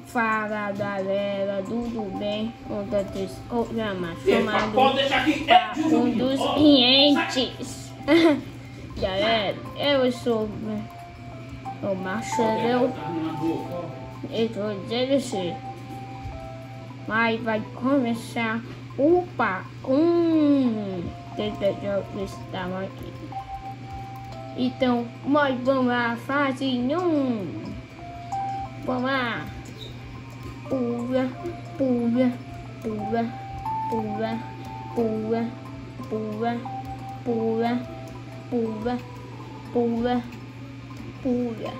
Fala galera, tudo bem? Conta desse programa chamado Um dos Clientes. Galera, eu sou o Marshmellow e tô dizendo assim, mas vai começar o Parkour. Estamos aqui. Então, nós vamos lá, fase 1. Vamos lá. Pula, pula, pula, pula, pula, pula, pula, pula, pula, pula.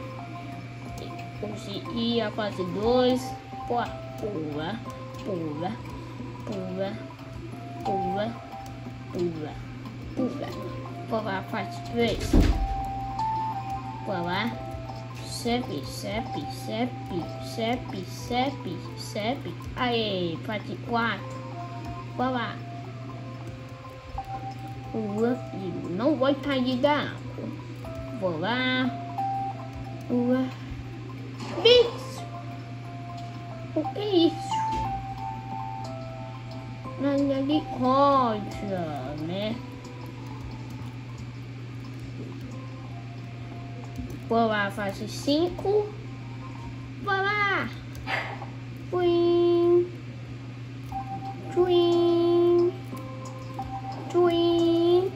E a fase 2, pula, pula, pula, pula, pula, pula, pula. Vamos lá, fase 3. Vamos lá. Sepe, sepe, sepe, sepe, sepe, sepe. Aê, parte 4. Vai lá. O outro não vai cair da água. Vou lá. Isso. O que é isso? Nada de rosa, né? Vou lá, fase 5. Vou lá. Twin. Twin. Twin.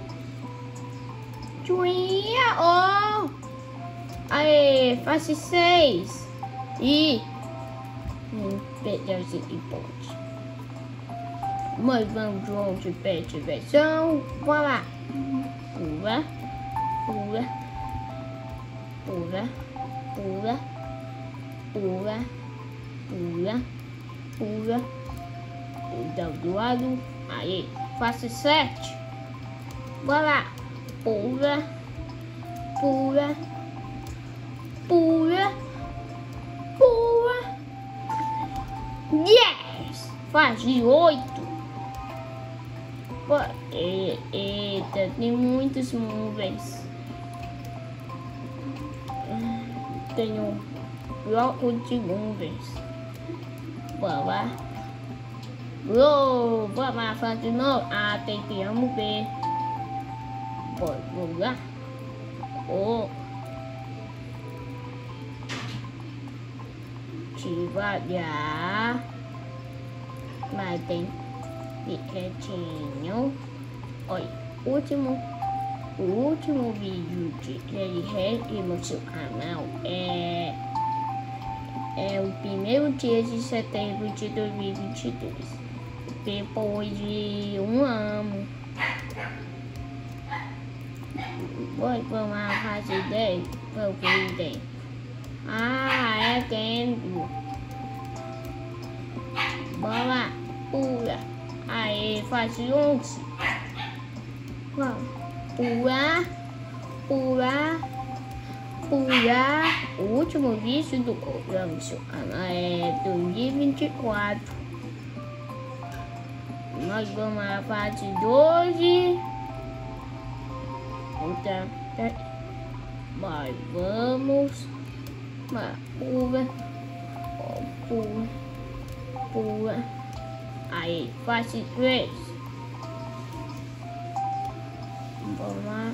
Twin. Oh. Aê, fase 6. E perdeu-se de ponte. Mas vamos junto de pet versão. Vou lá. Pula. Pula. Pula, pula, pula, pula, pula, pula do lado, aí, fase 7, vai lá, pula, pula, pula, pula, yes, fase 8, eita, tem muitos nuvens. Tenho um bloco de nuvens. Vamos lá. Vamos lá, fazer de novo. Ah, tem que ver. Vamos lá. Oh. Devagar. Mas tem de quietinho. Olha, o último vídeo que ele rege no seu canal é o 1º dia de setembro de 2022, depois de um ano. Vamos lá, fase 10, vamos ver. Ah, é tempo. Vamos lá, pula. Aí, fase 11. Vamos. Pula, pula, pula. O último vídeo do programa do seu canal é 2024. Nós vamos à fase 12. Então, mas vamos. Pula, pula, pula. Aí, fase 3. Vamos lá.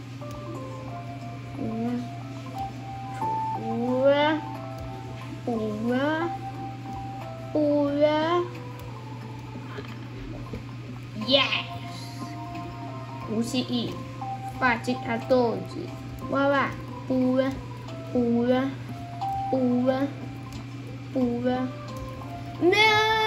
Pula, pula, pula. Yes! Consegui. Fase 14. Vamos lá. Pula, pula, pula, pula. Não!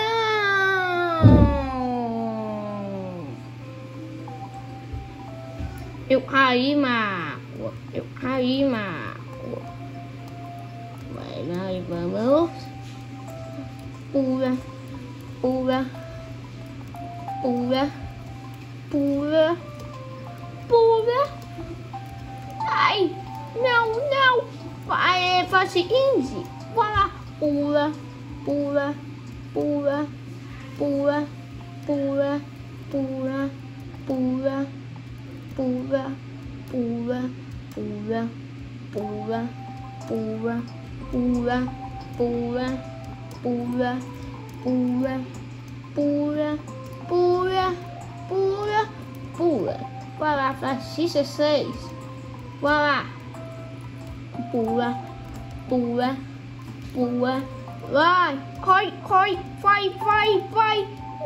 Eu caí, Marco. Eu caí, Marco. Vai lá e vamos. Pula, pula, pula, pula, pula. Ai, não, não. Vai, fase 15. Vai lá. Pula, pula, pula, pula, pula, pula, pula. Pula, pula, pula, pula, pula, pula, pula, pula, pula, pula, pula, pula, pula, pula. Vai lá, Francisca 6. Vai lá. Pula, pula, pula. Vai, corre, corre, vai, vai, vai.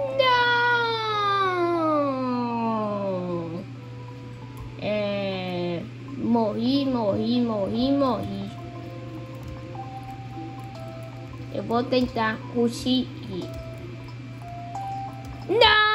Não! Morri, morri, morri, morri. Eu vou tentar conseguir. Não!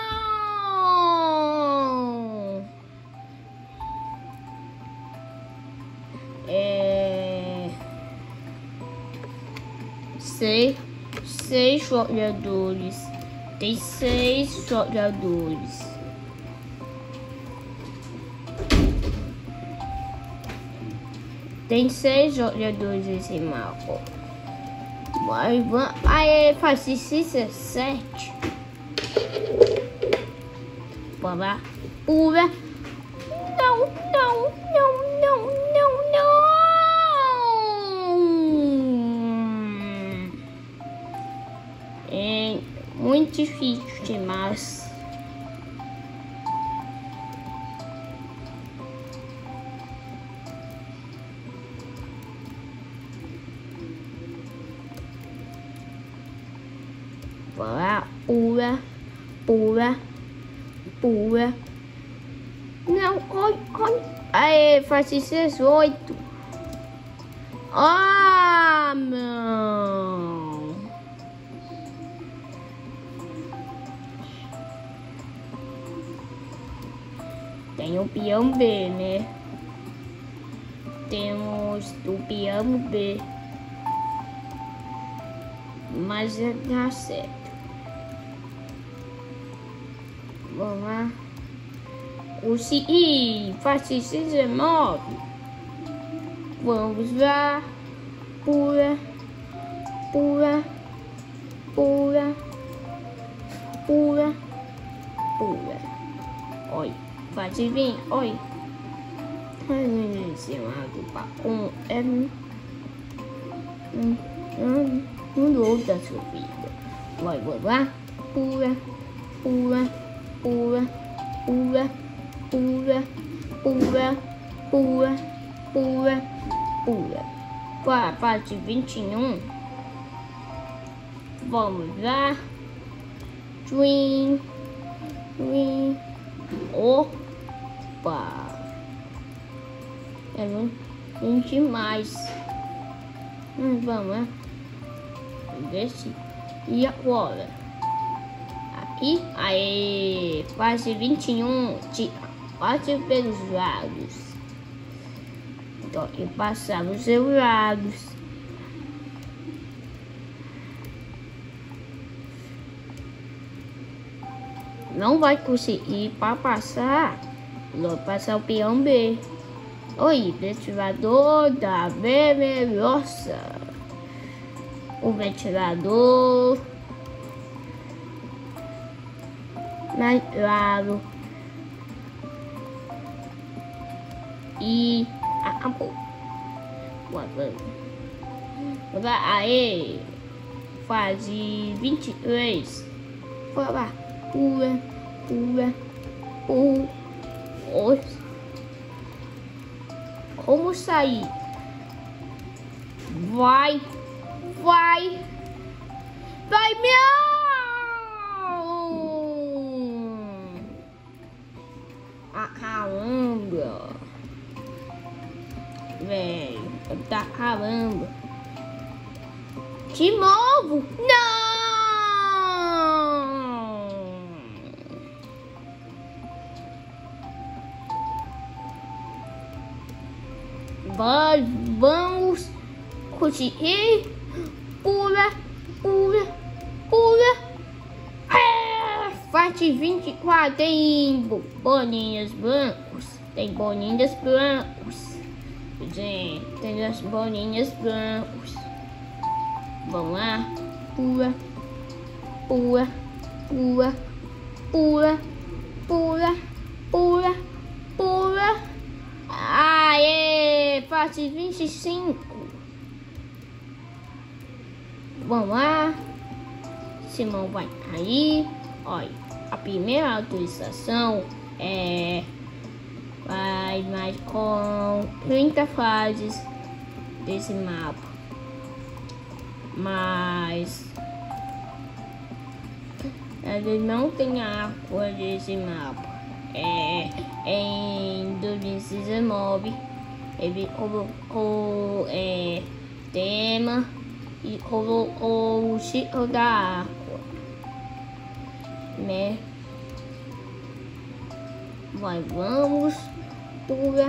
6 jogadores. Tem 6 jogadores. Tem 6 jogadores nesse mapa. Mas vamos. Aí faz 17. Bora lá. Pula. Não, não, não, não, não, não. É muito difícil demais. Bora, pula, pula, pula. Não, corre, corre. Aê, faz 18. Ah, não. Tem o peão B, né? Temos o peão B. Mas dá certo. Vamos lá. Consegui. Faz 19. Vamos lá. Pula. Pula. Pula. Pula. Pula. Olha. Faz 20. Olha. Em cima do Parkour. Mudou da sua vida. Vai, vai lá. Pula. Pula. Pula. Pula. Pula, pula, pula, pula, pula. Para a parte 21. Vamos lá. Twin, twin. Opa! É muito demais. Vamos lá. Desce. E agora? Aqui. Aí, fase 21. Passe pelos lados. Então, e passar os seus lados. Não vai conseguir para passar. Vou passar o peão B. Oi, ventilador da Vermelhosa. O ventilador. Mais claro. E acabou. Aí, fase 23. Vai lá. Pula, pula, pula. Como sair? Vai, vai, vai, meu! Caramba! Velho, tá caramba! De novo? Não! Vamos conseguir. Pula, pula, pula. Parte 24 tem bolinhas brancos. Tem bolinhas brancos. Gente, tem as bolinhas brancos. Vamos lá. Pula, pula, pula, pula, pula, pula, pula. Aê! Parte 25. Vamos lá. Simão vai aí. Olha, a primeira autorização vai mais com 30 fases desse mapa. Mas ele não tem a cor desse mapa. Em 2019 ele colocou tema e colocou o ciclo da água, né? Vamos pula.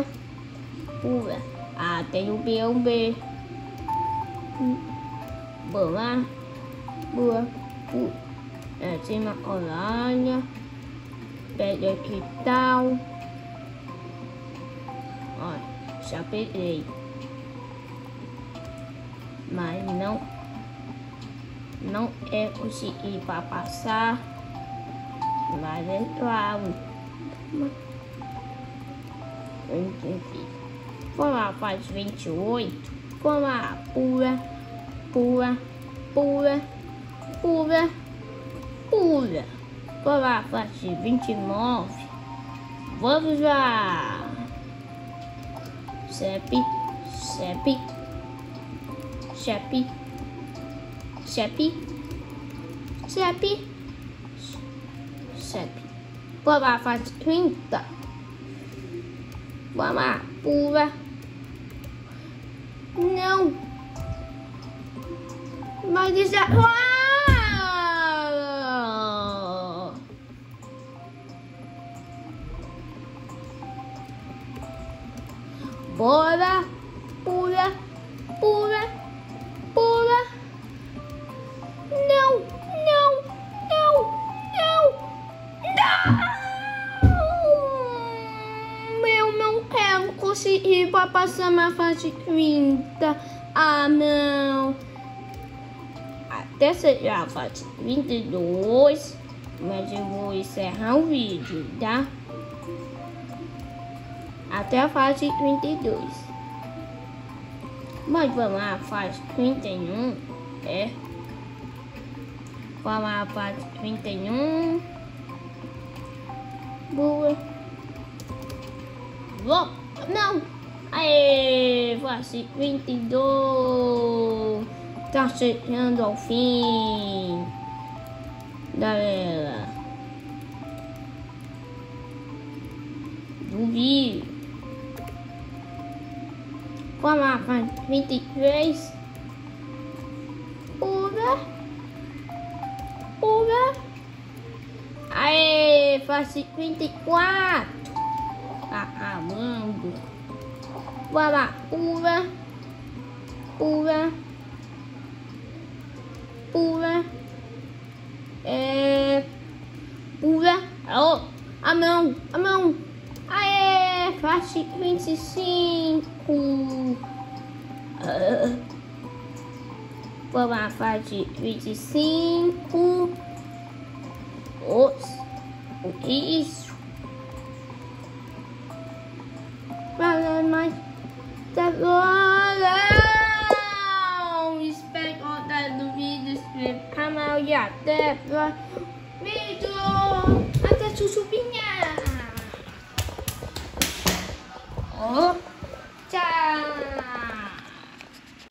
Tem o B, um B. Vamos lá. Pula. Cima olha. Pega que tal. Olha, já peguei. Mas não consegui para passar. Mas é claro. Vamos lá, faz 28. Vamos lá, pula. Vamos lá, faz 29. Vamos lá. CEP. Vamos lá, faz 30. Vamos lá, pula. Não. Mas isso é... Bora. Pula. Não. Eu não quero conseguir para passar na fase 30. Ah, não. Até chegar a fase 32. Mas eu vou encerrar o vídeo, tá? Até a fase 32. Mas vamos lá, fase 31. Vamos lá, fase 31. Boa. Não. Aê, fase 22. Tá chegando ao fim, galera, do vídeo. Vamos lá, fase 23. Pula. Aê, fase 24. Tá acabando. Vamos lá, pula. Pula. Oh, a mão. Aê, fase 25. Vamos lá, fase 25. O que é isso? Vai mais agora. Espero que gostem do vídeo, inscreva no canal e até o próximo vídeo. Até chuchupinha. Tchau.